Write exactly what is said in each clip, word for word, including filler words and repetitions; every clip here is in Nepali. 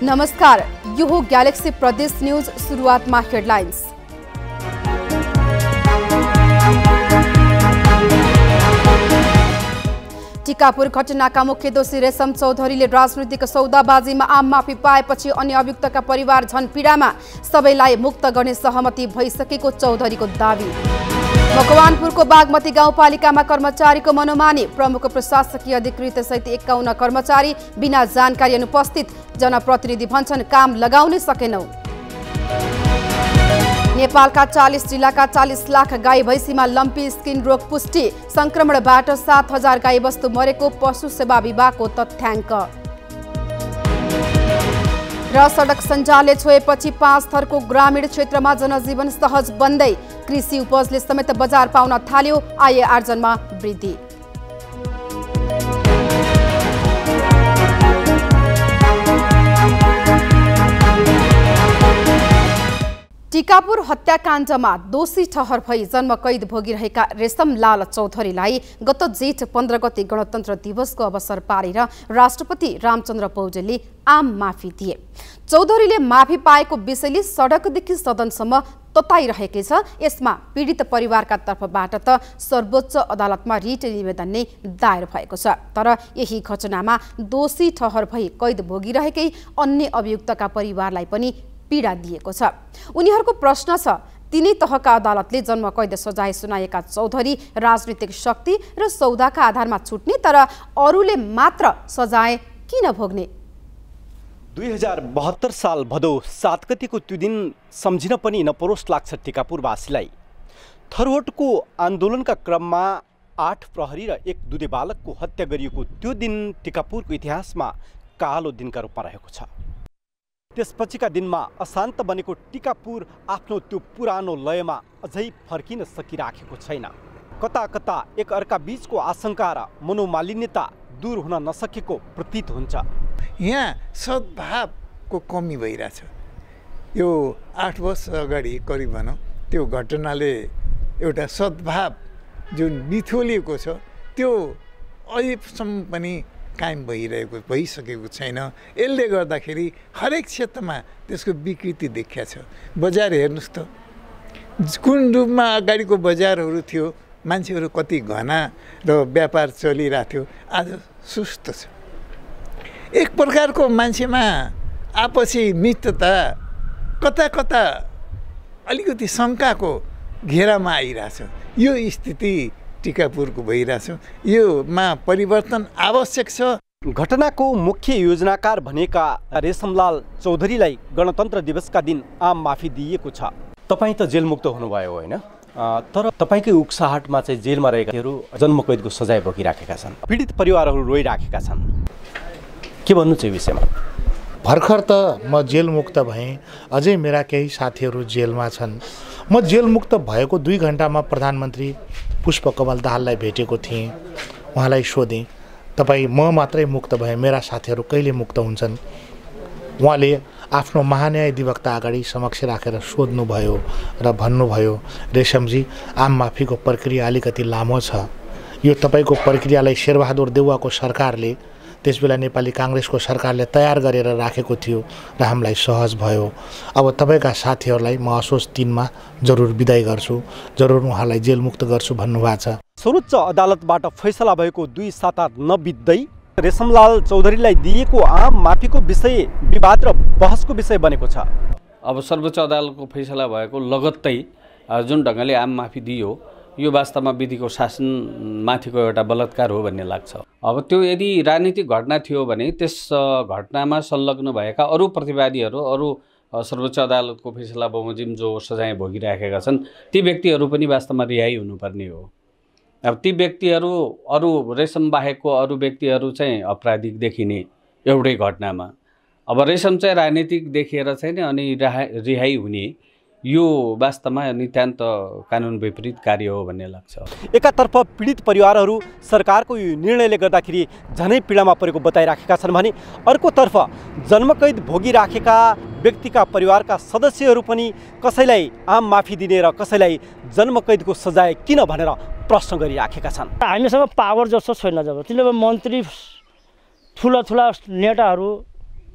नमस्कार, यो हो ग्यालेक्सी प्रदेश न्यूज। सुरुवातमा हेडलाइन्स। टिकापुर घटनाका मुख्य दोषी रेशम चौधरीले राजनीतिक सौदाबाजीमा आम माफी पाएपछि अन्य अभियुक्तका परिवार झन पीडामा। सबैलाई मुक्त गर्ने सहमति भइसकेको चौधरीको दावी। मकवानपुरको बागमती गाउँपालिकामा कर्मचारीको मनोमानी। प्रमुख प्रशासकीय अधिकृत सहित एकाउन्न कर्मचारी बिना जानकारी अनुपस्थित। जनप्रतिनिधि भन्छन् काम लगाउनै सकेनौ। नेपालका चालीस जिल्लाका चालीस लाख गाई भैँसीमा लम्पी स्किन रोग पुष्टि। संक्रमणबाट सात हजार गाई वस्तु मरेको पशु सेवा विभागको तथ्याङ्क। र सडक सञ्जालले छोएपछि पाँच थरको ग्रामीण क्षेत्रमा जनजीवन सहज बन्दै। कृषि उपजले समेत बजार पाउन थाल्यो। आय आर्जनमा वृद्धि। टिकापुर हत्याकाण्डमा दोषी ठहर भई जन्म कैद भोगिरहेका रेशमलाल चौधरीलाई गत जेठ पन्ध्र गते गणतन्त्र दिवसको अवसर पारेर राष्ट्रपति रामचन्द्र पौडेलले आम माफी दिए। चौधरीले माफी पाएको विषयले सडकदेखि सदनसम्म तताइरहेकै छ। यसमा पीडित परिवारका तर्फबाट त सर्वोच्च अदालतमा रिट निवेदन नै दायर भएको छ। तर यही घटनामा दोषी ठहर भई कैद भोगिरहेकै अन्य अभियुक्तका परिवारलाई पनि पीडा दिएको छ। उनीहरूको प्रश्न छ, तिनै तहका अदालतले जन्म कैद सजाय सुनाएका चौधरी राजनीतिक शक्ति र सौदाका आधारमा छुट्ने, तर अरूले मात्र सजाय किन भोग्ने? दुई हजार बहत्तर साल भदौ सात गतिको त्यो दिन सम्झिन पनि नपरोस् लाग्छ टिकापुरवासीलाई। थरवटको आन्दोलनका क्रममा आठ प्रहरी र एक दुधे बालकको हत्या गरिएको त्यो दिन टिकापुरको इतिहासमा कालो दिनका रूपमा रहेको छ। त्यसपछिका दिनमा अशान्त बनेको टिकापुर आफ्नो त्यो पुरानो लयमा अझै फर्किन सकिराखेको छैन। कता कता एक अर्का बीचको आशंका र मनोमालिन्यता दूर हुन नसकेको प्रतीत हुन्छ। यहाँ सद्भावको कमी भइरहेछ। यो आठ वर्ष अगाडि करिब भनौँ त्यो घटनाले एउटा सद्भाव जुन बिथोलिएको छ त्यो अहिलेसम्म पनि कायम भइरहेको भइसकेको छैन। यसले गर्दाखेरि हरेक क्षेत्रमा त्यसको विकृति देखिया छ। बजार हेर्नुहोस् त, कुन रूपमा अगाडिको बजारहरू थियो, मान्छेहरू कति घना र व्यापार चलिरहेको थियो, आज सुस्त छ। एक प्रकारको मान्छेमा आपसी मित्रता कता कता अलिकति शङ्काको घेरामा आइरहेछ। यो स्थिति टिकापुरको भइरहेछ। योमा परिवर्तन आवश्यक छ। घटनाको मुख्य योजनाकार भनेका रेशमलाल चौधरीलाई गणतन्त्र दिवसका दिन आम माफी दिइएको छ। तपाईँ त जेलमुक्त हुनुभयो होइन, तर तपाईँकै उक्साहटमा चाहिँ जेलमा रहेकाहरू जन्मकैदको सजाय भोगिराखेका छन्। पीडित परिवारहरू रोइराखेका छन्। के भन्नु छ यो विषयमा? भर्खर त म जेलमुक्त भएँ, अझै मेरा केही साथीहरू जेलमा छन्। म जेलमुक्त भएको दुई घन्टामा प्रधानमन्त्री पुष्पकमल दाहाललाई भेटेको थिएँ। उहाँलाई सोधेँ, तपाईँ म मात्रै मुक्त भएँ, मेरा साथीहरू कहिले मुक्त हुन्छन्? उहाँले आफ्नो महान्याय अधिवक्ता अगाडि समक्ष राखेर सोध्नुभयो र भन्नुभयो, रेशमजी आम माफीको प्रक्रिया अलिकति लामो छ। यो तपाईँको प्रक्रियालाई शेरबहादुर देउवाको सरकारले, त्यसबेला नेपाली काङ्ग्रेसको सरकारले तयार गरेर राखेको थियो र हामीलाई सहज भयो। अब तपाईँका साथीहरूलाई म असोज तिनमा जरुर बिदाई गर्छु, जरुर उहाँलाई जेलमुक्त गर्छु भन्नुभएको छ। सर्वोच्च अदालतबाट फैसला भएको दुई साता नबित्दै रेशमलाल चौधरीलाई दिएको आम माफीको विषय विवाद र बहसको विषय बनेको छ। अब सर्वोच्च अदालतको फैसला भएको लगत्तै जुन ढङ्गले आम माफी दियो, यो वास्तवमा विधिको शासनमाथिको एउटा बलात्कार हो भन्ने लाग्छ। अब त्यो यदि राजनीतिक घटना थियो भने त्यस घटनामा संलग्न भएका अरू प्रतिवादीहरू, अरू सर्वोच्च अदालतको फैसला बमोजिम जो सजाय भोगिराखेका छन्, ती व्यक्तिहरू पनि वास्तवमा रिहाई हुनुपर्ने हो। अब ती व्यक्तिहरू अरू रेशम बाहेकको अरू व्यक्तिहरू चाहिँ अपराधिक देखिने एउटै घटनामा। अब रेशम चाहिँ राजनीतिक देखिएर चाहिँ अनि रिहाई हुने, यो वास्तवमा नितान्त कानुन विपरीत कार्य हो भन्ने लाग्छ। एकातर्फ पीडित परिवारहरू सरकारको यो निर्णयले गर्दाखेरि झनै पीडामा परेको बताइराखेका छन् भने अर्कोतर्फ जन्मकैद भोगिराखेका व्यक्तिका परिवारका सदस्यहरू पनि कसैलाई आम माफी दिने र कसैलाई जन्मकैदको सजाय किन भनेर प्रश्न गरिराखेका छन्। हामीसँग पावर जस्तो छैन। जब तिनीहरू मन्त्री ठुला ठुला नेताहरू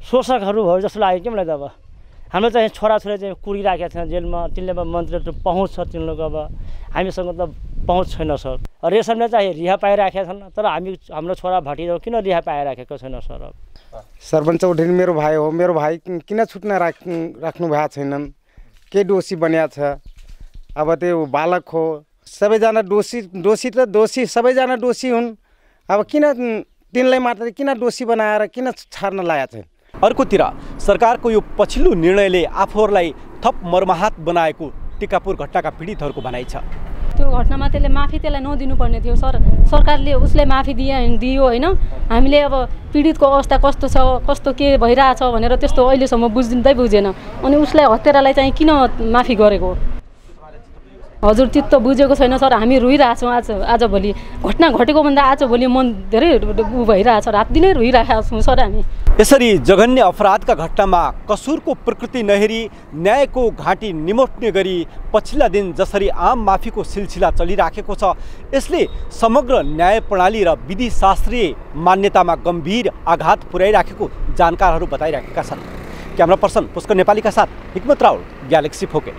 शोषकहरू भयो जस्तो लाग्यो कि मलाई त अब हाम्रो चाहिँ छोराछोरी चाहिँ कुरिराखेका छन् जेलमा, तिनले अब मन्त्रीहरू पहुँच छ तिनीहरूको, अब हामीसँग त पहुँच छैन सर। रेशमले चाहिँ रिहा पाइराखेका छन् तर हामी हाम्रो छोरा भटिरो किन रिहा पाइराखेको छैन सर? सरपञ्च उठेर मेरो भाइ हो, मेरो भाइ किन छुट्न राख राख्नु भएको छैनन्? के दोषी बनिया छ? अब त्यो बालक हो, सबैजना दोषी दोषी त दोषी सबैजना दोषी हुन्। अब किन तिनलाई मात्र किन दोषी बनाएर किन छाड्न लागेको छ? अर्कोतिर सरकारको यो पछिल्लो निर्णयले आफूहरूलाई थप मर्माहत बनाएको टिकापुर घटनाका पीडितहरूको भनाइ छ। त्यो घटनामा त्यसले माफी त्यसलाई नदिनुपर्ने थियो सर। सरकारले उसले माफी दिए दियो होइन। हामीले अब पीडितको अवस्था कस्तो छ, कस्तो के भइरहेछ भनेर त्यस्तो अहिलेसम्म बुझ्दै बुझेन। अनि उसलाई हत्यारालाई चाहिँ किन माफी गरेको? हजुर चित्त बुझेको छैन सर। हामी रोइरहेछौँ आज आजभोलि घटना घटेको भन्दा आजभोलि मन धेरै उ भइरहेछ, रात दिनै रोइरहेका छौँ सर हामी। यसरी जघन्य अपराधका घटनामा कसुरको प्रकृति नहेरी न्यायको घाँटी निमोट्ने गरी पछिल्ला दिन जसरी आम माफीको सिलसिला चलिराखेको छ, यसले समग्र न्याय प्रणाली र विधि शास्त्रीय मान्यतामा गम्भीर आघात पुर्याइराखेको जानकारहरू बताइराखेका छन्। क्यामेरा पर्सन पुष्कर नेपालीका साथ हिक्मत राउल, ग्यालेक्सी फोके।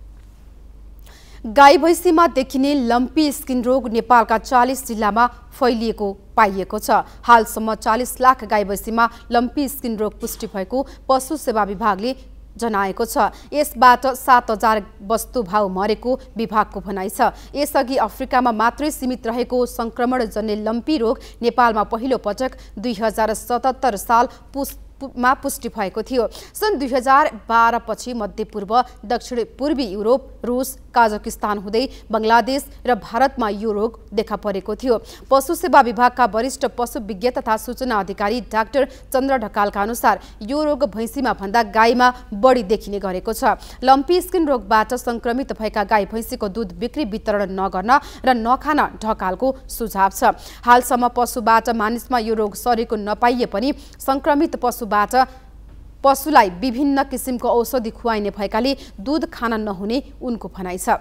गाई भैँसीमा देखिने लम्पी स्किन रोग नेपालका चालीस जिल्लामा फैलिएको पाइएको छ। हालसम्म चालीस लाख गाई भैँसीमा लम्पी स्किन रोग पुष्टि भएको पशु सेवा विभागले जनाएको छ। यसबाट सात हजार वस्तुभाउ मरेको विभागको भनाइ छ। यसअघि अफ्रिकामा मात्रै सीमित रहेको संक्रमणजन्य लम्पी रोग नेपालमा पहिलो पटक दुई हजार सतहत्तर साल पुस मा पुष्टि भएको थियो। सन् दुई हजार बाह्र पछि मध्यपूर्व, दक्षिण पूर्वी युरोप, रुस, काजाकिस्तान हुँदै बङ्गलादेश र भारतमा यो रोग देखा परेको थियो। पशु सेवा विभागका वरिष्ठ पशु विज्ञ तथा सूचना अधिकारी डाक्टर चन्द्र ढकालका अनुसार यो रोग भैँसीमा भन्दा गाईमा बढी देखिने गरेको छ। लम्पी स्किन रोगबाट संक्रमित भएका गाई भैँसीको दूध बिक्री वितरण नगर्न र नखान ढकालको सुझाव छ। हालसम्म पशुबाट मानिसमा यो रोग सरेको नपाइए पनि संक्रमित पशु बाट पशुलाई विभिन्न किसिमको औषधि खुवाइने भएकाले दूध खान नहुने उनको भनाइ छ।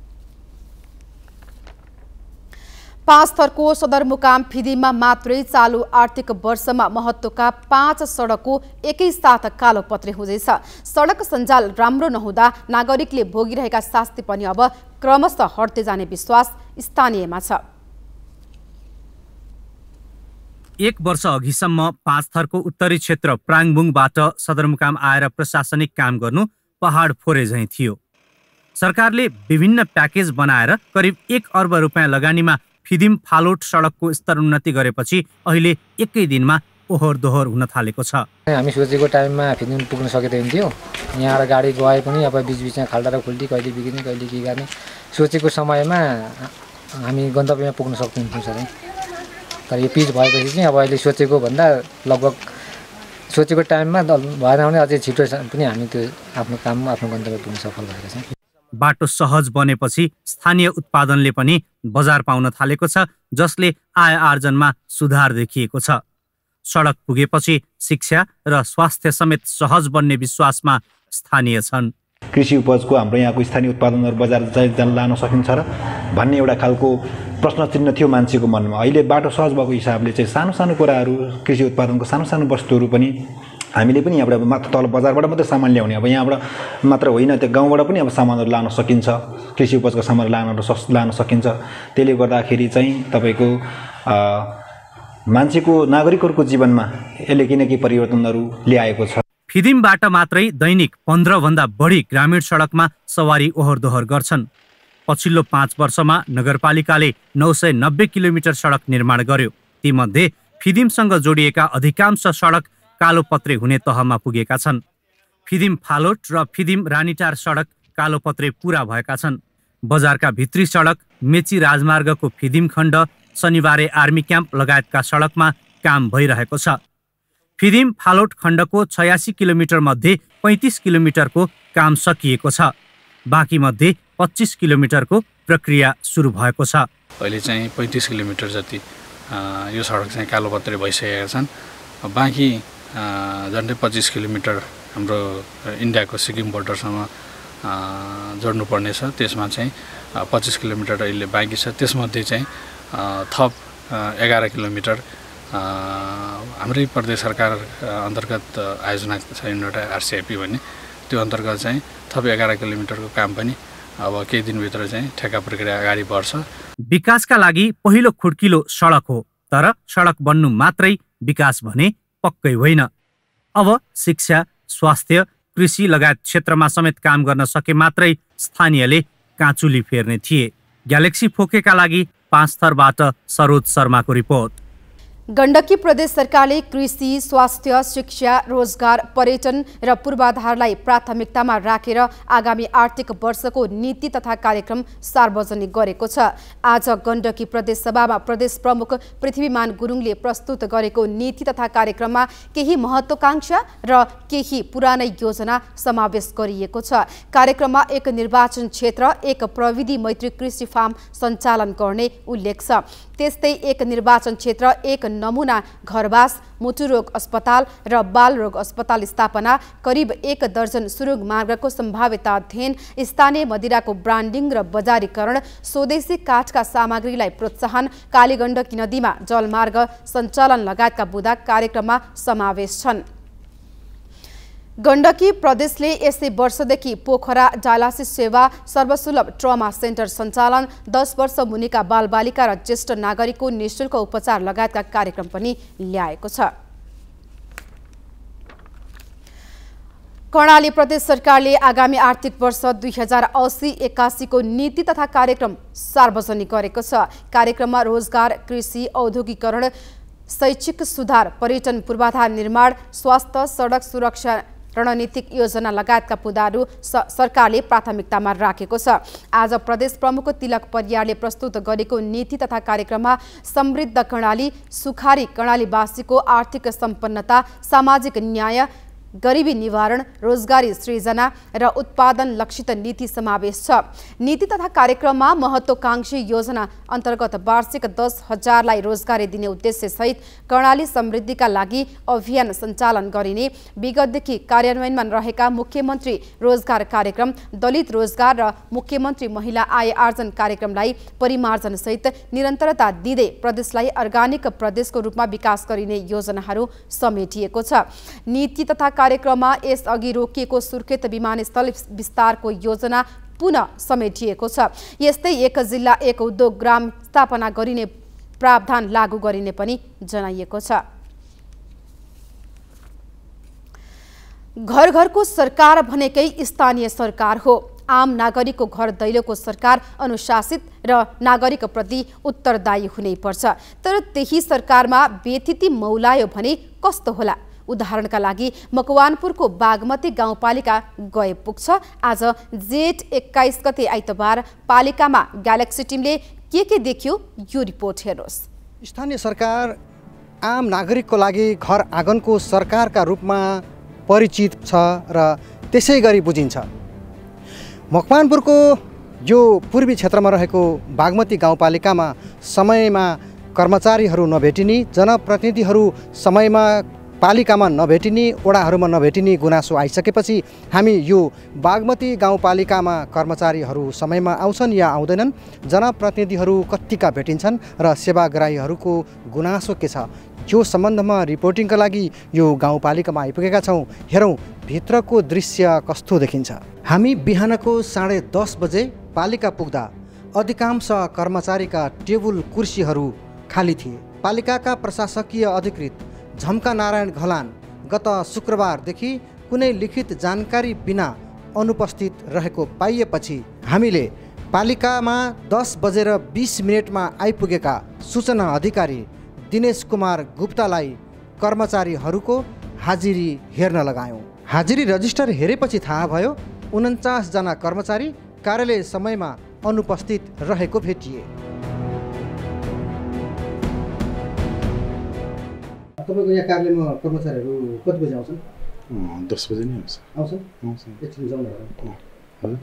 पाँच थरको सदरमुकाम फिदिममा मात्रै चालु आर्थिक वर्षमा महत्त्वका पाँच सडकको एकैसाथ कालोपत्रे हुँदैछ। सडक सञ्जाल राम्रो नहुँदा नागरिकले भोगिरहेका शास्ति पनि अब क्रमशः हट्दै जाने विश्वास स्थानीयमा छ। एक वर्ष अघिसम्म पाँच थरको उत्तरी क्षेत्र प्राङबुङबाट सदरमुकाम आएर प्रशासनिक काम गर्नु पहाड फोरे झैँ थियो। सरकारले विभिन्न प्याकेज बनाएर करिब एक अर्ब रुपियाँ लगानीमा फिदिम फालोट सडकको स्तरोन्नति गरेपछि अहिले एकै दिनमा ओहोर दोहोर हुन थालेको छ। हामी सोचेको टाइममा फिदिम पुग्न सकेको थियो। यहाँ गाडी गए पनि अब बिचबिचमा खाल्टा र खुल्टी कहिले बिग्रिने कहिले के गर्ने, सोचेको समयमा हामी गन्तव्यमा पुग्न सक्दैनौँ सर। तर यो पिच भएपछि चाहिँ अब अहिले सोचेको भन्दा लगभग सोचेको टाइममा भएन भने अझै छिटो पनि हामी त्यो आफ्नो काम आफ्नो गन्तव्य पुग्न सफल भएका छौँ। बाटो सहज बनेपछि स्थानीय उत्पादनले पनि बजार पाउन थालेको छ, जसले आय आर्जनमा सुधार देखिएको छ। सडक पुगेपछि शिक्षा र स्वास्थ्य समेत सहज बन्ने विश्वासमा स्थानीय छन्। कृषि उपजको हाम्रो यहाँको स्थानीय उत्पादनहरू बजार लान सकिन्छ र भन्ने एउटा खालको प्रश्न चिन्ह थियो मान्छेको मनमा। अहिले बाटो सहज भएको हिसाबले चाहिँ सानो सानो कुराहरू, कृषि उत्पादनको सानो सानो वस्तुहरू पनि हामीले पनि यहाँबाट मात्र तल बजारबाट मात्रै सामान ल्याउने, अब यहाँबाट मात्र होइन त्यो गाउँबाट पनि अब सामानहरू लान सकिन्छ, कृषि उपजको सामान लान लान सकिन्छ। त्यसले गर्दाखेरि चाहिँ तपाईँको मान्छेको नागरिकहरूको जीवनमा यसले किन के परिवर्तनहरू ल्याएको छ। फिदिमबाट मात्रै दैनिक पन्ध्र भन्दा बढी ग्रामीण सडकमा सवारी ओहोर दोहोर गर्छन्। पछिल्लो पाँच वर्षमा नगरपालिकाले नौ सय नब्बे किलोमिटर सडक निर्माण गर्यो। तीमध्ये फिदिमसँग जोडिएका अधिकांश सडक कालोपत्रे हुने तहमा पुगेका छन्। फिदिम फालोट र फिदिम रानीटार सडक कालोपत्रे पूरा भएका छन्। बजारका भित्री सडक, मेची राजमार्गको फिदिम खण्ड, शनिबारे आर्मी क्याम्प लगायतका सडकमा काम भइरहेको छ। फिदिम फालोट खण्डको छयासी किलोमिटर मध्ये पैँतिस किलोमिटरको काम सकिएको छ। बाँकी मध्ये पच्चिस किलोमिटरको प्रक्रिया सुरु भएको छ। अहिले चाहिँ पैँतिस किलोमिटर जति यो सडक चाहिँ कालोपत्रे भइसकेका छन्। बाँकी झन्डै पच्चिस किलोमिटर हाम्रो इन्डियाको सिक्किम बोर्डरसँग जोड्नुपर्ने छ। त्यसमा चाहिँ पच्चिस किलोमिटर अहिले बाँकी छ। त्यसमध्ये चाहिँ थप एघार किलोमिटर हाम्रै प्रदेश सरकार अन्तर्गत आयोजना छ एउटा आरसिआइपी भन्ने, त्यो अन्तर्गत चाहिँ थप एघार किलोमिटरको काम पनि अब केही दिनभित्र चाहिँ ठेक्का प्रक्रिया अगाडि बढ्छ। विकासका लागि पहिलो खुड्किलो सडक हो, तर सडक बन्नु मात्रै विकास भने पक्कै होइन। अब शिक्षा, स्वास्थ्य, कृषि लगायत क्षेत्रमा समेत काम गर्न सके मात्रै स्थानीयले काँचुली फेर्ने थिए। ग्यालेक्सी फोकेका लागि पाँच थरबाट सरोज शर्माको रिपोर्ट। गण्डकी प्रदेश सरकारले कृषि, स्वास्थ्य, शिक्षा, रोजगार, पर्यटन र पूर्वाधारलाई प्राथमिकतामा राखेर आगामी आर्थिक वर्षको नीति तथा कार्यक्रम सार्वजनिक गरेको छ। आज गण्डकी प्रदेश सभामा प्रदेश प्रमुख पृथ्वीमान गुरुङले प्रस्तुत गरेको नीति तथा कार्यक्रममा केही महत्त्वाकांक्षा र केही पुरानै योजना समावेश गरिएको छ। कार्यक्रममा एक निर्वाचन क्षेत्र, एक प्रविधि मैत्री कृषि फार्म सञ्चालन गर्ने उल्लेख छ। त्यस्तै एक निर्वाचन क्षेत्र, एक नमुना घरवास, मुटुरोग अस्पताल र बाल रोग अस्पताल स्थापना, करिब एक दर्जन सुरुङ मार्गको सम्भाव्यता अध्ययन, स्थानीय मदिराको ब्रान्डिङ र बजारीकरण, स्वदेशी काठका सामग्रीलाई प्रोत्साहन, कालीगण्डकी नदीमा जलमार्ग सञ्चालन लगायतका बुँदा कार्यक्रममा समावेश छन्। गण्डकी प्रदेशले यसै वर्षदेखि पोखरा डायलासिस सेवा, सर्वसुलभ ट्रमा सेन्टर सञ्चालन, दस वर्ष मुनिका बालबालिका र ज्येष्ठ नागरिकको निःशुल्क उपचार लगायतका कार्यक्रम पनि ल्याएको छ। कर्णाली प्रदेश सरकारले आगामी आर्थिक वर्ष दुई हजार अस्सी एकासीको नीति तथा कार्यक्रम सार्वजनिक गरेको छ। कार्यक्रममा रोजगार, कृषि, औद्योगिकरण, शैक्षिक सुधार, पर्यटन पूर्वाधार निर्माण, स्वास्थ्य, सडक सुरक्षा, रणनीतिक योजना लगायतका पुदाहरू सरकारले प्राथमिकतामा राखेको छ। आज प्रदेश प्रमुख तिलक परियारले प्रस्तुत गरेको नीति तथा कार्यक्रममा समृद्ध कर्णाली, सुखारी कर्णालीवासीको आर्थिक सम्पन्नता, सामाजिक न्याय, गरिबी निवारण, रोजगारी सृजना र उत्पादन लक्षित नीति समावेश छ। नीति तथा कार्यक्रममा महत्त्वाकांक्षी योजना अन्तर्गत वार्षिक दस हजारलाई रोजगारी दिने उद्देश्यसहित कर्णाली समृद्धिका लागि अभियान सञ्चालन गरिने, विगतदेखि कार्यान्वयनमा रहेका मुख्यमन्त्री रोजगार कार्यक्रम, दलित रोजगार र मुख्यमन्त्री महिला आय आर्जन कार्यक्रमलाई परिमार्जनसहित निरन्तरता दिँदै प्रदेशलाई अर्गानिक प्रदेशको रूपमा विकास गरिने योजनाहरू समेटिएको छ। नीति तथा कार्यक्रममा यसअघि रोकिएको सुर्खेत विमानस्थल विस्तारको योजना पुनः समेटिएको छ। यस्तै एक जिल्ला एक उद्योग ग्राम स्थापना गरिने प्रावधान लागू गरिने पनि जनाइएको छ। घर घरको सरकार भनेकै स्थानीय सरकार हो। आम नागरिकको घर दैलोको सरकार अनुशासित र नागरिकप्रति उत्तरदायी हुनैपर्छ। तर त्यही सरकारमा बेथिति मौलायो भने कस्तो होला? उदाहरणका लागि मकवानपुरको बागमती गाउँपालिका गए पुग्छ। आज जेठ एक्काइस गते आइतबार पालिकामा ग्यालेक्सी टिमले के के देख्यो यो रिपोर्ट हेर्नुहोस्। स्थानीय सरकार आम नागरिकको लागि घर आँगनको सरकारका रूपमा परिचित छ र त्यसै गरी बुझिन्छ। मकवानपुरको यो पूर्वी क्षेत्रमा रहेको बागमती गाउँपालिकामा समयमा कर्मचारीहरू नभेटिने, जनप्रतिनिधिहरू समयमा पालिकामा नभेटिने, वडाहरूमा नभेटिने गुनासो आइसकेपछि हामी यो बागमती गाउँपालिकामा कर्मचारीहरू समयमा आउँछन् या आउँदैनन्, जनप्रतिनिधिहरू कत्तिका भेटिन्छन् र सेवाग्राहीहरूको गुनासो के छ, यो सम्बन्धमा रिपोर्टिङका लागि यो गाउँपालिकामा आइपुगेका छौँ। हेरौँ भित्रको दृश्य कस्तो देखिन्छ। हामी बिहानको साढे दस बजे पालिका पुग्दा अधिकांश कर्मचारीका टेबुल कुर्सीहरू खाली थिए। पालिकाका प्रशासकीय अधिकृत झम्का नारायण घलान गत शुक्रबारदेखि कुनै लिखित जानकारी बिना अनुपस्थित रहेको पाइएपछि हामीले पालिकामा दस बजेर बिस मिनटमा आइपुगेका सूचना अधिकारी दिनेश कुमार गुप्तालाई कर्मचारीहरूको हाजिरी हेर्न लगायौँ। हाजिरी रजिस्टर हेरेपछि थाहा भयो उन्चास जना कर्मचारी कार्यालय समयमा अनुपस्थित रहेको भेटिए। तपाईँको यहाँ कार्यालयमा कर्मचारीहरू कति बजी आउँछन्? दस बजे नै आउँछ। आउँछन् एकछिन जाउँ न।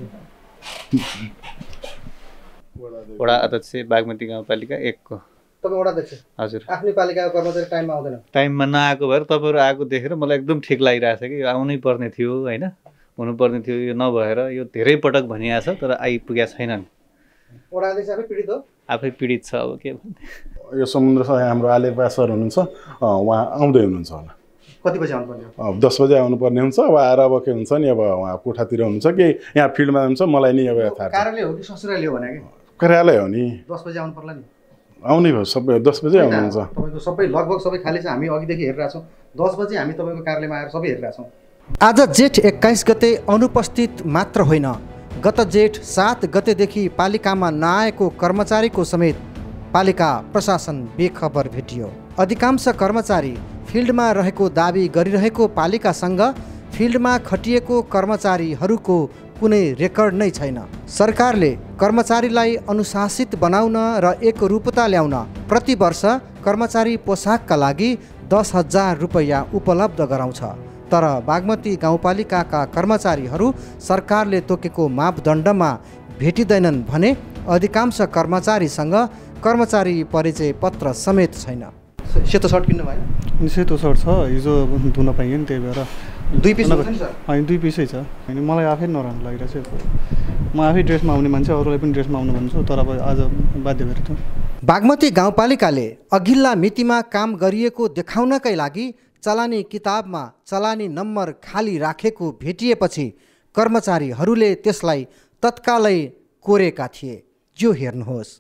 वडा अध्यक्ष बागमती गाउँपालिका एकको। तपाईँ वडा अध्यक्ष? हजुर। आफ्नै पालिकाको कर्मचारी टाइममा आउँदैन? टाइममा नआएको भएर तपाईँहरू आएको देखेर मलाई एकदम ठिक लागिरहेछ कि आउनै पर्ने थियो होइन, हुनुपर्ने थियो। यो नभएर यो धेरै पटक भनिएको छ तर आइपुगेका छैनन्। वडा अध्यक्ष आफै पीडित हो? आफै पीडित छ अब के भन्ने। यो समुद्र सर हाम्रो आलेपा सर हुनुहुन्छ, उहाँ आउँदै हुनुहुन्छ होला। कति बजी आउनुपर्ने हो? अब दस बजे आउनुपर्ने हुन्छ। अब आएर अब के हुन्छ नि, अब उहाँ कोठातिर हुनुहुन्छ कि यहाँ फिल्डमा हुन्छ मलाई नि अब थाहा छ। कार्यालय हो कि ससुराली हो भने कि? कार्यालय हो नि। दस बजे आउनु पर्ला नि। आउने भयो सबै दस बजे आउनुहुन्छ। तपाईँको सबै लगभग सबै खाली छ, हामी अघिदेखि हेरिरहेको छौँ। दस बजे हामी तपाईँको कार्यालयमा आएर सबै हेरिरहेको छौँ। आज जेठ एक्काइस गते अनुपस्थित मात्र होइन, गत जेठ सात गतेदेखि पालिकामा नआएको कर्मचारीको समेत पालिका प्रशासन बेखबर भेटियो। अधिकांश कर्मचारी फिल्डमा रहेको दाबी गरिरहेको पालिकासँग फिल्डमा खटिएको कर्मचारीहरूको कुनै रेकर्ड नै छैन। सरकारले कर्मचारीलाई अनुशासित बनाउन र एकरूपता ल्याउन प्रति वर्ष कर्मचारी पोसाकका लागि दस हजार रुपैयाँ उपलब्ध गराउँछ। तर बागमती गाउँपालिकाका कर्मचारीहरू सरकारले तोकेको मापदण्डमा भेटिँदैनन् भने अधिकांश कर्मचारीसँग कर्मचारी परिचय पत्र समेत छैन। सेतो सर्ट किन्नु भयो? सेतो सर्ट छ, हिजो धुन पाइयो नि, त्यही भएर दुई पिस हुन्छ। होइन दुई पिसै छ। होइन मलाई आफै नराम्रो लागिरहेको छ। म आफै ड्रेसमा आउने मान्छे, अरूलाई पनि ड्रेसमा आउनु भन्छु, तर अब आज बाध्य भएर त। बागमती गाउँपालिकाले अघिल्ला मितिमा काम गरिएको देखाउनकै लागि चलानी किताबमा चलानी नम्बर खाली राखेको भेटिएपछि कर्मचारीहरूले त्यसलाई तत्कालै कोरेका थिए। जो हेर्नुहोस्।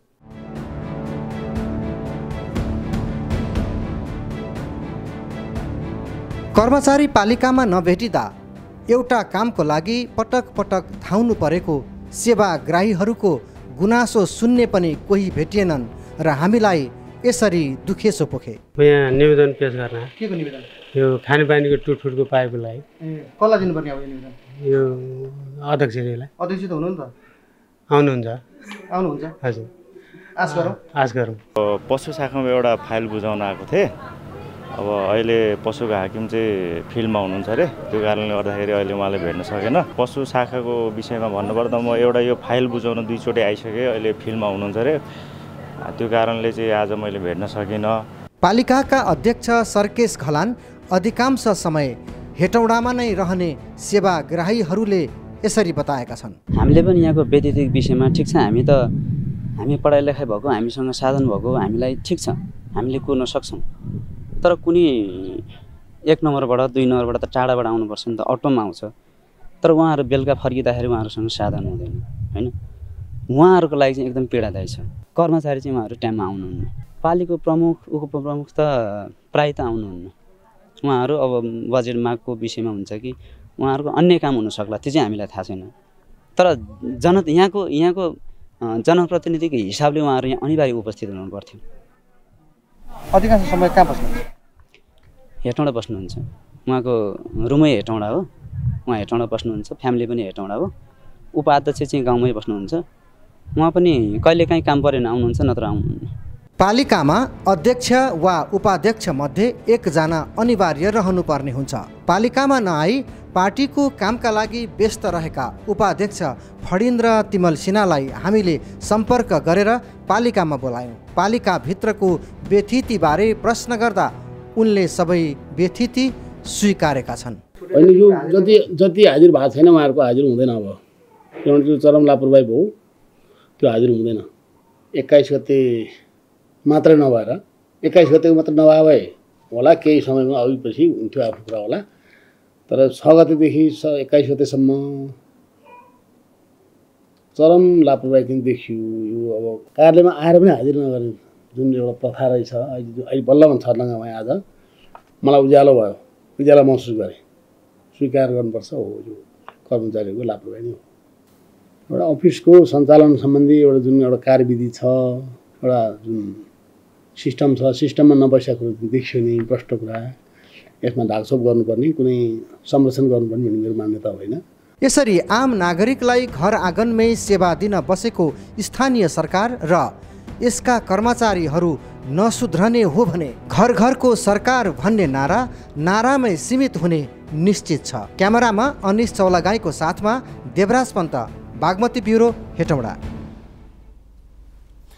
कर्मचारी पालिकामा नभेटिँदा एउटा कामको लागि पटक पटक धाउनु परेको सेवाग्राहीहरूको गुनासो सुन्ने पनि कोही भेटिएनन् र हामीलाई यसरी दुखेसो पोखे। म यहाँ निवेदन पेश गर्न। के को निवेदन? यो खानेपानीको टुटफुटको पाइपको लागि। कसलाई दिनुपर्ने अब यो निवेदन? यो अध्यक्षजीलाई। अध्यक्ष त हुनुहुन्छ? आउनुहुन्छ। आउनुहुन्छ? हजुर। आश गरौँ। आश गरौँ। पशु शाखामा एउटा फाइल बुझाउन आएको थिएँ। अब अहिले पशुको हाकिम चाहिँ फिल्डमा हुनुहुन्छ अरे, त्यो कारणले गर्दाखेरि अहिले उहाँले भेट्न सकेन। पशु शाखाको विषयमा भन्नुपर्दा म एउटा यो फाइल बुझाउन दुईचोटि आइसकेँ, अहिले फिल्डमा हुनुहुन्छ अरे, त्यो कारणले चाहिँ आज मैले भेट्न सकिनँ। पालिकाका अध्यक्ष सर्केश घलान अधिकांश समय हेटौडामा नै रहने सेवाग्राहीहरूले यसरी बताएका छन्। हामीले पनि यहाँको वैद्युतिक विषयमा ठिक छ, हामी त हामी पढाइ लेखाइ भएको, हामीसँग साधन भएको, हामीलाई ठिक छ, हामीले कुर्न सक्छौँ। तर कुनै एक नम्बरबाट दुई नम्बरबाट त टाढाबाट आउनुपर्छ नि त, अटोमा आउँछ। तर उहाँहरू बेलुका फर्किँदाखेरि उहाँहरूसँग साधन हुँदैन होइन। उहाँहरूको लागि चाहिँ एकदम पीडादायी छ। कर्मचारी चाहिँ उहाँहरू टाइममा आउनुहुन्न। पालिको प्रमुख उपप्रमुख त प्रायः त आउनुहुन्न। उहाँहरू अब बजेट मागको विषयमा हुन्छ कि उहाँहरूको अन्य काम हुनसक्ला, त्यो चाहिँ हामीलाई थाहा छैन। तर जन यहाँको यहाँको जनप्रतिनिधिको हिसाबले उहाँहरू यहाँ अनिवार्य उपस्थित हुनु पर्थ्यो। अधिकांश समय कहाँ बस्नुहुन्छ? हेटौँडा बस्नुहुन्छ। उहाँको रुमै हेटौँडा हो, उहाँ हेटौँडा बस्नुहुन्छ, फ्यामिली पनि हेटौँडा हो। उपाध्यक्ष चाहिँ गाउँमै बस्नुहुन्छ, उहाँ पनि कहिलेकाहीँ काम परेन आउनुहुन्छ, नत्र आउनुहुन्न। पालिकामा अध्यक्ष वा उपाध्यक्ष मध्ये एकजना अनिवार्य रहनुपर्ने हुन्छ। पालिकामा नआई पार्टीको कामका लागि व्यस्त रहेका उपाध्यक्ष फणिन्द्र तिमल सिन्हालाई हामीले सम्पर्क गरेर पालिकामा बोलायौँ। पालिकाभित्रको व्यथितिबारे प्रश्न गर्दा उनले सबै व्यथिति स्वीकारेका छन्। होइन यो जति जति हाजिर भएको छैन उहाँहरूको हाजिर हुँदैन। अब किनभने त्यो चरम लापरवाही भयो, त्यो हाजिर हुँदैन। एक्काइस गते मात्रै नभएर एक्काइस गतेको मात्र नभए होला, केही समयमा अघिपछि हुन्थ्यो आफ्नो कुरा होला। तर छ गतेदेखि स एक्काइस गतेसम्म चरम लापरवाही चाहिँ देखियो। यो अब कार्यालयमा आएर पनि हाजिर नगर्ने जुन एउटा प्रथा रहेछ, अहिले अहिले बल्ल छर्लङ्गमा आज मलाई उज्यालो भयो, उज्यालो महसुस गरेँ। स्वीकार गर्नुपर्छ, हो यो कर्मचारीहरूको लापरवाही नै हो। एउटा अफिसको सञ्चालन सम्बन्धी एउटा जुन एउटा कार्यविधि छ, एउटा जुन सिस्टम छ, सिस्टममा नबसेको देखियो नि प्रष्ट कुरा, यसमा ढाकछोप गर्नुपर्ने, कुनै संरक्षण गर्नुपर्ने भन्ने मेरो मान्यता होइन। यसरी आम नागरिकलाई घर आँगनमै सेवा दिन बसेको स्थानीय सरकार र यसका कर्मचारीहरू नसुध्रने हो भने घर घरको सरकार भन्ने नारा नारामै सीमित हुने निश्चित छ। क्यामेरामा अनिश चौलागाईको साथमा देवराज पन्त, बागमती ब्युरो, हेटौँडा।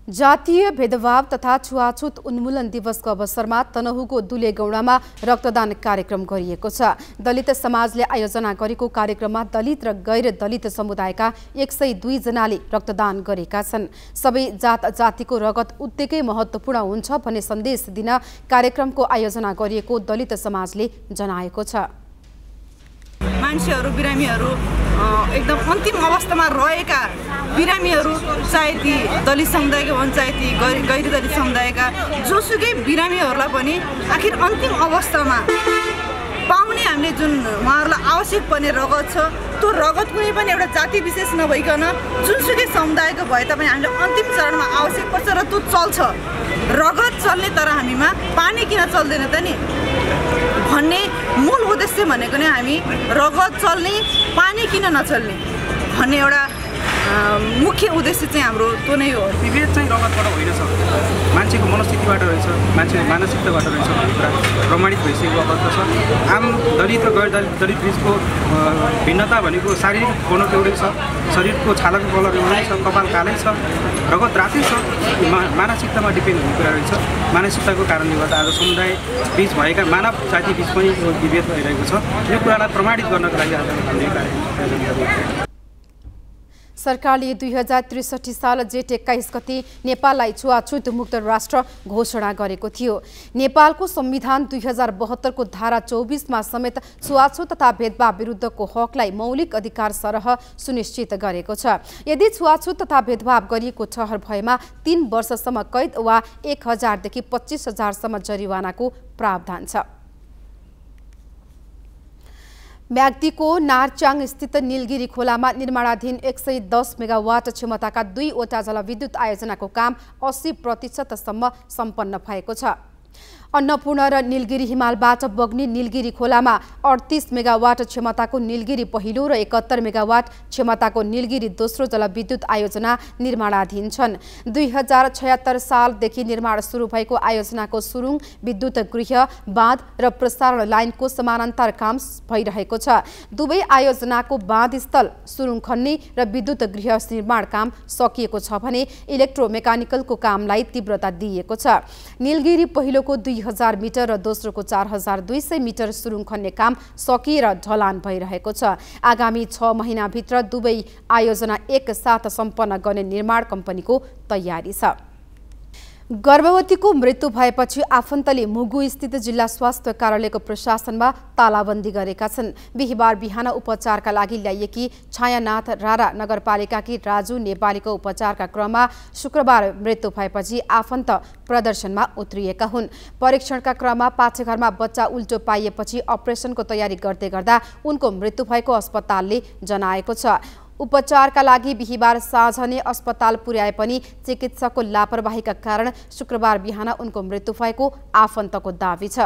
जातीय भेदभाव तथा छुवाछुत उन्मूलन दिवसको अवसरमा तनहुको दुलेगौडामा रक्तदान कार्यक्रम गरिएको छ। दलित समाजले आयोजना गरेको कार्यक्रममा दलित र गैर दलित समुदायका एक सय दुई जनाले रक्तदान गरेका छन्। सबै जात जातिको रगत उत्तिकै महत्त्वपूर्ण हुन्छ भन्ने सन्देश दिन कार्यक्रमको आयोजना गरिएको दलित समाजले जनाएको छ। मान्छेहरू बिरामीहरू एकदम अन्तिम अवस्थामा रहेका बिरामीहरू, चाहे ती दलित समुदायका हुन् चाहे ती गैर दलित समुदायका जोसुकै बिरामीहरूलाई पनि आखिर अन्तिम अवस्थामा पाउने हामीले जुन उहाँहरूलाई आवश्यक पर्ने रगत छ, त्यो रगत कुनै पनि एउटा जाति विशेष नभइकन जुनसुकै समुदायको भए तापनि हामीले अन्तिम चरणमा आवश्यक पर्छ र त्यो चल्छ। रगत चल्ने तर हामीमा पानी किन चल्दैन त नि भन्ने मूल उद्देश्य भनेको नै हामी रगत चल्ने पानी किन नचल्ने भन्ने एउटा मुख्य उद्देश्य चाहिँ हाम्रो त्यो नै हो। विभेद चाहिँ रगतबाट होइन छ, मान्छेको मनस्थितिबाट रहेछ, मान्छेको मानसिकताबाट रहेछ भन्ने कुरा प्रमाणित भइसकेको अवस्था छ। आम दलित र गैर दलित दलित बिचको भिन्नता भनेको शारीरिक बनोट एउटै छ, शरीरको छालाको कलर एउटै छ, कपाल कालै छ, रगत रातै छ। मा मानसिकतामा डिपेन्ड हुने कुरा रहेछ। मानसिकताको कारणले गर्दा आज समुदाय बिच भएका मानव जाति बिच पनि यो विभेद भइरहेको छ। यो कुरालाई प्रमाणित गर्नको लागि आज हामीले कार्यक्रम आयोजना गरेको छौँ। सरकारले दुई हजार त्रिसठी साल जेठ एक्काइस गति नेपाललाई छुवाछुत मुक्त राष्ट्र घोषणा गरेको थियो। नेपालको संविधान दुई हजार बहत्तरको धारा चौबिसमा समेत छुवाछुत तथा भेदभाव विरुद्धको हकलाई मौलिक अधिकार सरह सुनिश्चित गरेको छ। यदि छुवाछुत तथा भेदभाव गरिएको ठहर भएमा तीन वर्षसम्म कैद वा एक हजारदेखि पच्चिस हजारसम्म जरिवानाको प्रावधान छ। म्याग्दीको नारचाङ स्थित नीलगिरी खोलामा निर्माणाधीन एक सय दस मेगावाट क्षमताका दुईवटा जलविद्युत आयोजनाको काम अस्सी प्रतिशतसम्म सम्पन्न भएको छ। अन्नपूर्ण र नीलगिरी हिमालबाट बग्ने नीलगिरी खोलामा अडतिस मेगावाट क्षमताको नीलगिरी पहिलो र एकहत्तर मेगावाट क्षमताको नीलगिरी दोस्रो जलविद्युत आयोजना निर्माणाधीन छन्। दुई हजार छयत्तर सालदेखि निर्माण सुरु भएको आयोजनाको सुरुङ, विद्युत गृह, बाँध र प्रसारण लाइनको समानान्तर काम भइरहेको छ। दुवै आयोजनाको बाँधस्थल, सुरुङ खन्ने र विद्युत गृह निर्माण काम सकिएको छ भने इलेक्ट्रोमेकानिकलको कामलाई तीव्रता दिइएको छ। नीलगिरी पहिलोको दुई हजार मिटर र दोस्रोको चार हजार दुई सय मिटर सुरुङ खन्ने काम सकिएर ढलान भइरहेको छ। आगामी छ महिनाभित्र दुवै आयोजना एक साथ सम्पन्न गर्ने निर्माण कम्पनीको तयारी छ। गर्भवतीको मृत्यु भएपछि आफन्तले मुगु स्थित जिल्ला स्वास्थ्य कार्यालयको प्रशासनमा तालाबन्दी गरेका छन्। बिहिबार बिहान उपचारका लागि ल्याइएकी छायानाथ रारा नगरपालिकाकी राजु नेपालीको उपचारका क्रममा शुक्रबार मृत्यु भएपछि आफन्त प्रदर्शनमा उत्रिएका हुन्। परीक्षणका क्रममा पाठेघरमा बच्चा उल्टो पाइएपछि अपरेसनको तयारी गर्दै गर्दा उनको मृत्यु भएको अस्पतालले जनाएको छ। उपचारका लागि बिहिबार साँझ नै अस्पताल पुर्याए पनि चिकित्सकको लापरवाहीका कारण शुक्रबार बिहान उनको मृत्यु भएको आफन्तको दावी छ।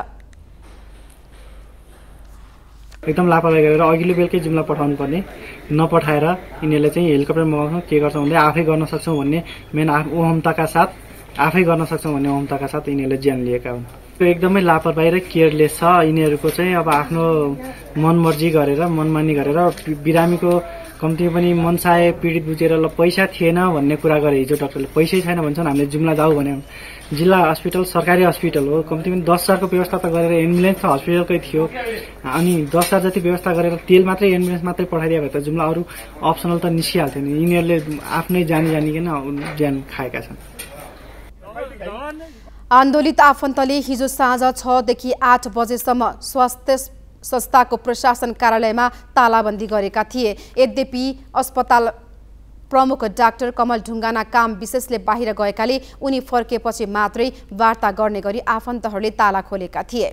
एकदम लापरवाही गरेर अघिल्लो बेलकै जुम्ला पठाउनु पर्ने नपठाएर यिनीहरूले चाहिँ हेलिकप्टर मगाउँछौँ के गर्छौँ भन्दै आफै गर्न सक्छौँ भन्ने मेन ओहमताका साथ आफै गर्न सक्छौँ भन्ने ओहमताका साथ यिनीहरूले ज्यान लिएका हुन्। त्यो एकदमै लापरवाही र केयरलेस छ। यिनीहरूको चाहिँ अब आफ्नो मनमर्जी गरेर मनमानी गरेर बिरामीको कम्ती पनि मनसाय पीडित बुझेर ल पैसा थिएन भन्ने कुरा गरे। हिजो डाक्टरले पैसै छैन भन्छन्, हामीले जुम्ला जाऊ भने जिल्ला हस्पिटल सरकारी हस्पिटल हो, कम्ती पनि दस हजारको व्यवस्था त गरेर एम्बुलेन्स त हस्पिटलकै थियो अनि दस हजार जति व्यवस्था गरेर तेल मात्रै एम्बुलेन्स मात्रै पठाइदियो भए त जुम्ला अरू अप्सनल त निस्किहाल्थ्यो नि। यिनीहरूले आफ्नै जानी जानिकन ज्यान खाएका छन्। आन्दोलित आफन्तले हिजो साँझ छदेखि आठ बजेसम्म स्वास्थ्य संस्थाको प्रशासन कार्यालयमा तालाबन्दी गरेका थिए। यद्यपि अस्पताल प्रमुख डाक्टर कमल ढुङ्गाना काम विशेषले बाहिर गएकाले उनी फर्केपछि मात्रै वार्ता गर्ने गरी आफन्तहरूले ताला खोलेका थिए।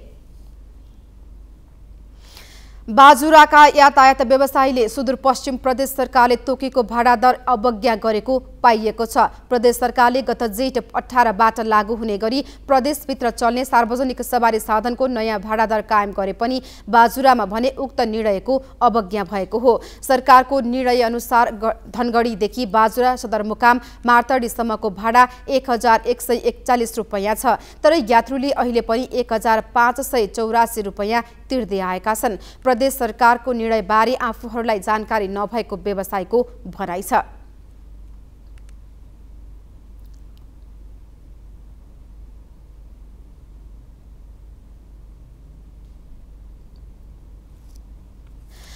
बाजुराका यातायात व्यवसायीले सुदूरपश्चिम प्रदेश सरकारले तोकेको भाडा दर अवज्ञा गरेको पाइएको छ। प्रदेश सरकारले गत जेठ अठारबाट लागू हुने गरी प्रदेशभित्र चल्ने सार्वजनिक सवारी साधनको नयाँ भाडा दर कायम गरे पनि बाजुरामा भने उक्त निर्णयको अवज्ञा भएको हो। सरकारको निर्णय अनुसार धनगढीदेखि बाजुरा सदरमुकाम मार्तडीसम्मको भाडा एक हजार एक सय एकचालिस रुपियाँ छ, तर यात्रुले अहिले पनि एक हजार पाँच सय चौरासी रुपियाँ तिर्दै आएका छन्। प्रदेश सरकारको निर्णयबारे आफूहरूलाई जानकारी नभएको व्यवसायीको भनाइ छ।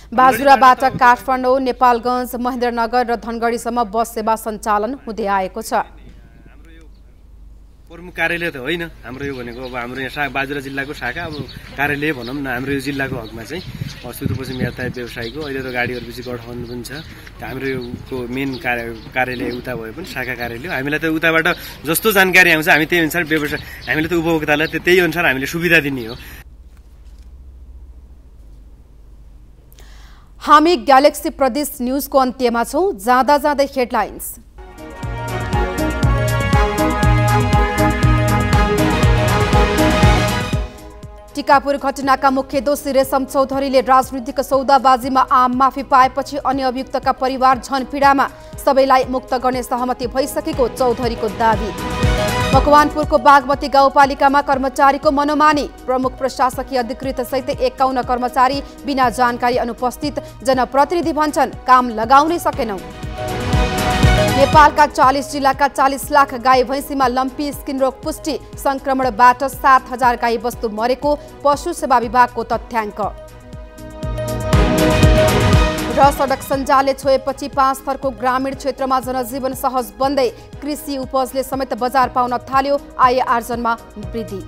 बाजुराबाट काठमाडौँ, नेपालगञ्ज, महेन्द्रनगर र धनगढीसम्म बस सेवा सञ्चालन हुँदै आएको छ। प्रमुख कार्यालय त होइन हाम्रो यो भनेको अब हाम्रो यहाँ शा बाजुरा जिल्लाको शाखा अब कार्यालय भनौँ न हाम्रो यो जिल्लाको हकमा चाहिँ सुदूरपश्चिम यातायात व्यवसायको अहिले त गाडीहरू पछि गठबन्धन पनि छ हाम्रो योको मेन कार्य कार्यालय उता भए पनि शाखा कार्यालय हामीलाई त उताबाट जस्तो जानकारी आउँछ हामी त्यही अनुसार व्यवसाय हामीले त उपभोक्तालाई त्यही अनुसार हामीले सुविधा दिने हो। हामी ग्यालेक्सी प्रदेश न्यूजको अन्त्यमा छौं। जाँदा जाँदै हेडलाइन्स। टिकापुर घटनाका मुख्य दोषी रेशम चौधरीले राजनीतिक सौदाबाजीमा आम माफी पाएपछि अन्य अभियुक्तका परिवार झन पीडामा, सबैलाई मुक्त गर्ने सहमति भइसकेको चौधरीको दाबी। मकवानपुरको बागमती गाउँपालिकामा कर्मचारीको मनोमानी, प्रमुख प्रशासकीय अधिकृत सहित एकाउन्न कर्मचारी बिना जानकारी अनुपस्थित, जनप्रतिनिधि भन्छन् काम लगाउनै सकेनौं। नेपालका चालीस जिल्लाका चालीस लाख गाई भैँसीमा लम्पी स्किन रोग पुष्टि, संक्रमणबाट सात हजार गाई वस्तु मरेको पशु सेवा विभागको तथ्याङ्क। र सडक सञ्जालले छोएपछि पाँच थरको ग्रामीण क्षेत्रमा जनजीवन सहज बन्दै, कृषि उपजले समेत बजार पाउन थाल्यो, आय आर्जनमा वृद्धि।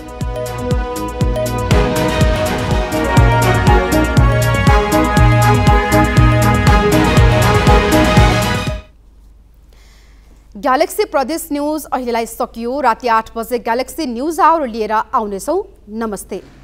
ग्यालेक्सी प्रदेश न्यूज अहिलेलाई सकियो। राति आठ बजे ग्यालेक्सी न्यूज आवर लिएर आउनेछौँ। नमस्ते।